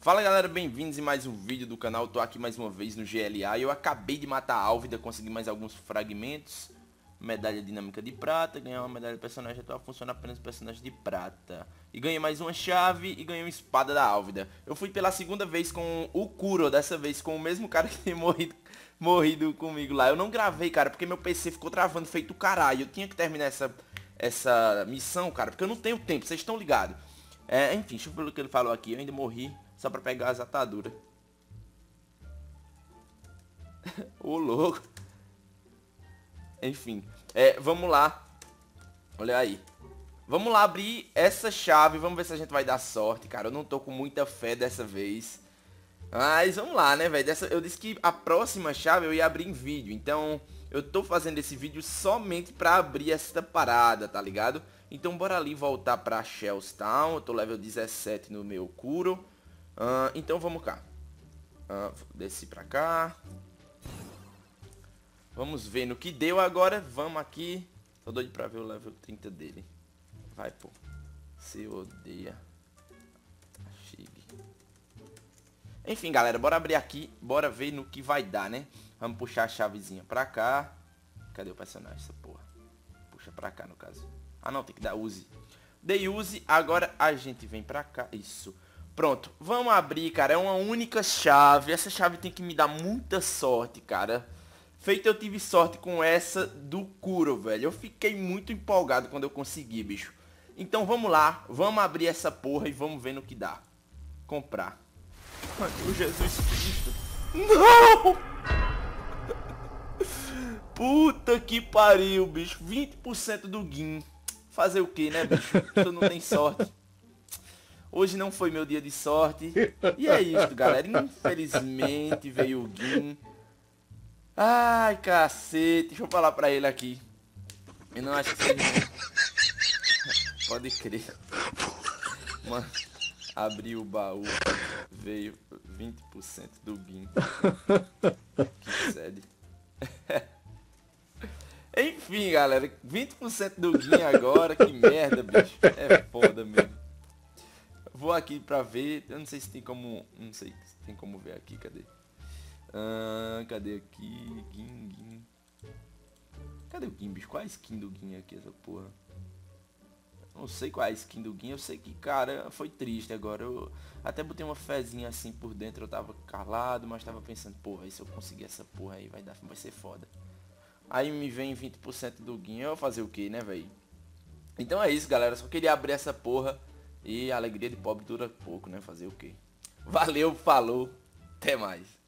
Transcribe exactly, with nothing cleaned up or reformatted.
Fala galera, bem-vindos em mais um vídeo do canal. Tô aqui mais uma vez no G L A e eu acabei de matar a Álvida, consegui mais alguns fragmentos. Medalha dinâmica de prata, ganhar uma medalha de personagem atual, funciona apenas personagem de prata. E ganhei mais uma chave e ganhei uma espada da Álvida. Eu fui pela segunda vez com o Kuro, dessa vez com o mesmo cara que tem morrido, morrido comigo lá. Eu não gravei, cara, porque meu P C ficou travando feito caralho. Eu tinha que terminar essa, essa missão, cara, porque eu não tenho tempo, vocês estão ligados. É, enfim, deixa eu ver o que ele falou aqui. Eu ainda morri só pra pegar as ataduras. Ô louco. Enfim, é, vamos lá. Olha aí. Vamos lá abrir essa chave. Vamos ver se a gente vai dar sorte, cara. Eu não tô com muita fé dessa vez. Mas vamos lá, né, velho. Eu disse que a próxima chave eu ia abrir em vídeo. Então, eu tô fazendo esse vídeo somente pra abrir essa parada, tá ligado? Então, bora ali voltar pra Shells Town. Eu tô level dezessete no meu Kuro. Uh, então, vamos cá. Uh, desci pra cá. Vamos ver no que deu agora. Vamos aqui. Tô doido pra ver o level trinta dele. Vai, pô. Você odeia. Chegue. Enfim, galera. Bora abrir aqui. Bora ver no que vai dar, né? Vamos puxar a chavezinha pra cá. Cadê o personagem? Essa porra. Puxa pra cá, no caso. Ah, não. Tem que dar use. Dei use. Agora a gente vem pra cá. Isso. Pronto. Vamos abrir, cara. É uma única chave. Essa chave tem que me dar muita sorte, cara. Feito eu tive sorte com essa do Kuro, velho. Eu fiquei muito empolgado quando eu consegui, bicho. Então vamos lá. Vamos abrir essa porra e vamos ver no que dá. Comprar. Meu Jesus Cristo. Não! Puta que pariu, bicho. vinte por cento do Gin. Fazer o que, né, bicho? Tu não tem sorte. Hoje não foi meu dia de sorte. E é isso, galera. Infelizmente veio o Gin. Ai, cacete. Deixa eu falar pra ele aqui. Eu não acho que seja... Pode crer. Mano, abri o baú. Veio vinte por cento do Gin. Que sede. Enfim, galera. vinte por cento do Gin agora. Que merda, bicho. É foda mesmo. Vou aqui pra ver. Eu não sei se tem como... Não sei se tem como ver aqui. Cadê? Ah, cadê aqui? Gin, Gin. Cadê o Gin, bicho? Qual é a skin do Gin aqui, essa porra? Não sei qual é a skin do Gin. Eu sei que, cara, foi triste agora. Eu até botei uma fezinha assim por dentro. Eu tava calado, mas tava pensando, porra, e se eu conseguir essa porra aí vai, dar, vai ser foda. Aí me vem vinte por cento do Gin. Eu vou fazer o que, né, velho? Então é isso, galera. Só queria abrir essa porra. E a alegria de pobre dura pouco, né? Fazer o que? Valeu, falou. Até mais.